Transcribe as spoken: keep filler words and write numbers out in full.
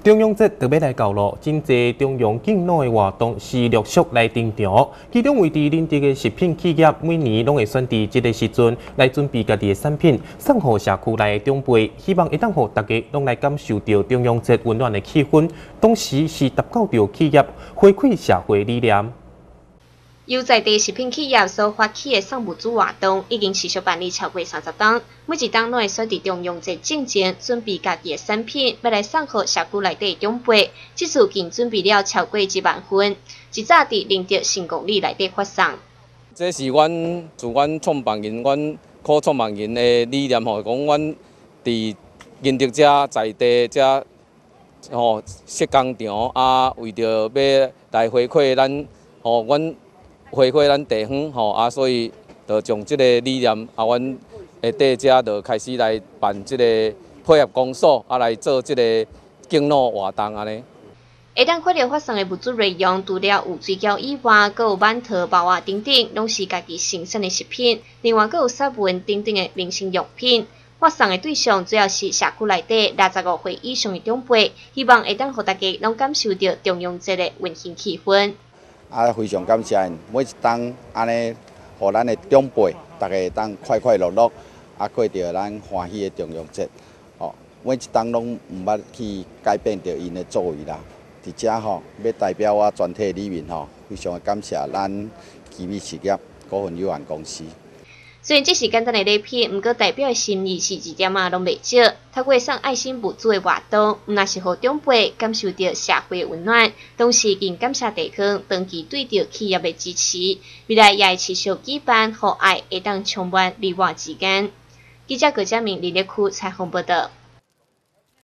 中央节特别来到咯，真侪中央境内活动是陆续来登场。其中位伫林地的食品企业，每年拢会选伫这个时阵来准备家己的产品，送互社区内的长辈，希望会当互大家拢来感受到中央节温暖的气氛。同时是达到着企业回馈社会理念。 由在地食品企业所发起的送物资活动，已经持续办理超过三十档。每一档拢会选伫中央节进前，准备家己的产品，要来送互社区内底长辈。这次竟准备了超过一万份，一早伫林德成功里内底发送。 这是阮自阮创办人、阮co创办人的理念吼，讲阮伫林德遮在地遮吼设工厂啊，为着要来回馈咱吼阮。 回馈咱地方吼啊，所以就从这个理念啊，阮下底遮就开始来办这个配合公所啊，来做这个敬老活动安尼。 下当看到发送的物资内容，除了有水饺以外，阁有馒头、包啊等等，拢是家己生产的食品。另外，阁有杀文等等的民生用品。发送的对象主要是社区内底六十五岁以上的长辈，希望会当互大家拢感受到中央节的温馨气氛。 啊，非常感谢因，每一档安尼，互咱的长辈，大家当快快乐乐，啊过着咱欢喜的中央节。哦，每一档拢毋捌去改变着因的作为啦。伫遮吼，要代表我全体里面吼，非常感谢咱奇美企业股份有限公司。 虽然这是简单的礼品，不过代表的心意是一点仔拢袂少。透过送爱心物资的活动，毋但是互长辈感受到社会的温暖，同时更感谢地方长期对着企业的支持。未来也会持续举办互爱会当充满礼物之间。记者郭佳明，立立区采访报道。